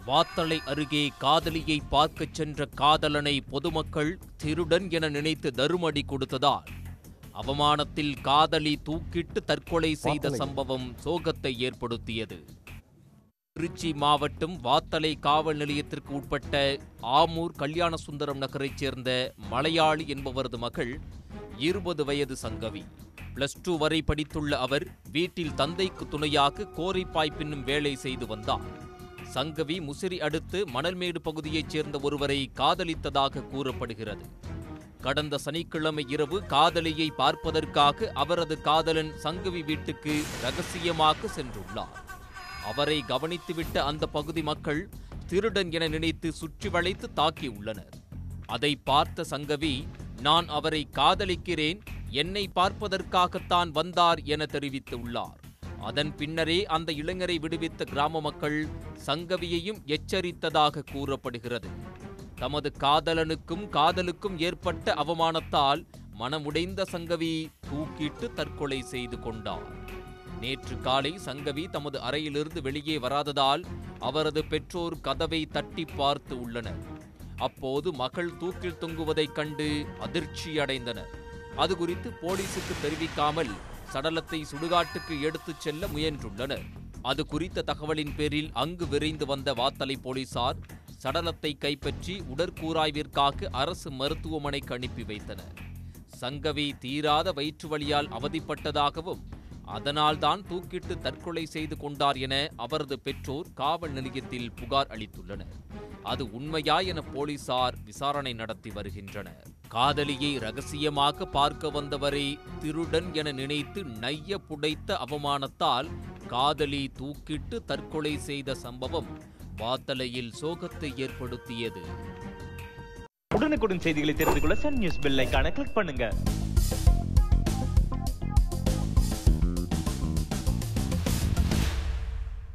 வாத்தலை அருகே காதலியை பார்க்கச் சென்ற காதலனை பொதுமக்கள் திருடன் என நினைத்து தருமடி கொடுத்ததால் அவமானத்தில் காதலி தூக்கிட்டு தற்கொலை செய்த சம்பவம் சோகத்தை ஏற்படுத்தியது. திருச்சி மாவட்டம் வாத்தலை காவல் நிலையத்திற்கு உட்பட்ட ஆமூர் கல்யாணசுந்தரம் நகரைச் சேர்ந்த மலையாளி என்பவரது மகள் 20 வயது சங்கவி. +2 வரை படித்துள்ள அவர் வீட்டில் தந்தைக்கு துணையாக கோரைப்பாய் பின்னும் வேலை செய்து வந்தார். சங்கவி முசிறி அடுத்து மணல்மேடு பகுதியைச் சேர்ந்த ஒருவரை காதலித்ததாக கூறப்படுகிறது. கடந்த சனிக்கிழமை இரவு காதலியை பார்ப்பதற்காக அவரது காதலன் சங்கவி வீட்டுக்கு ரகசியமாக சென்றுள்ளார். அவரை கவனித்துவிட்ட அந்த பகுதி மக்கள் திருடன் என நினைத்து சுற்றி வளைத்து தாக்கியுள்ளனர். அதை பார்த்த சங்கவி, நான் அவரை காதலிக்கிறேன், என்னை பார்ப்பதற்காகத்தான் வந்தார் என தெரிவித்துள்ளார். அதன் பின்னரே அந்த இளைஞரை விடுவித்த கிராம மக்கள் சங்கவியையும் எச்சரித்ததாக கூறப்படுகிறது. தமது காதலனுக்கும் காதலுக்கும் ஏற்பட்ட அவமானத்தால் மனமுடைந்த சங்கவி தூக்கிட்டு தற்கொலை செய்து கொண்டார். நேற்று காலை சங்கவி தமது அறையிலிருந்து வெளியே வராததால் அவரது பெற்றோர் கதவை தட்டி பார்த்து உள்ளனர். அப்போது மகள் தூக்கில் தொங்குவதைக் கண்டு அதிர்ச்சியடைந்தனர். அது குறித்து போலீசுக்கு தெரிவிக்காமல் சடலத்தை சுடுகாட்டுக்கு எடுத்துச் செல்ல முயன்றுள்ளனர். அது குறித்த தகவலின் பேரில் அங்கு விரைந்து வந்த வாத்தலை போலீசார் சடலத்தை கைப்பற்றி உடற்கூராய்விற்காக அரசு மருத்துவமனைக்கு அனுப்பி வைத்தனர். சங்கவி தீராத வயிற்று வலியால் அவதிப்பட்டதாகவும் அதனால்தான் தூக்கிட்டு தற்கொலை செய்து கொண்டார் என அவரது பெற்றோர் காவல் நிலையத்தில் புகார் அளித்துள்ளனர். அது உண்மையா என போலீசார் விசாரணை நடத்தி வருகின்றனர். காதலியை ரகசியமாக பார்க்க வந்தவரை திருடன் என நினைத்து நைய புடைத்த அவமானத்தால் காதலி தூக்கிட்டு தற்கொலை செய்த சம்பவம் வாத்தலையில் சோகத்தை ஏற்படுத்தியது. உடனுக்குடன் செய்திகளை தெரிந்து கொள்ள சன் நியூஸ் பெல் ஐகானை கிளிக் பண்ணுங்க.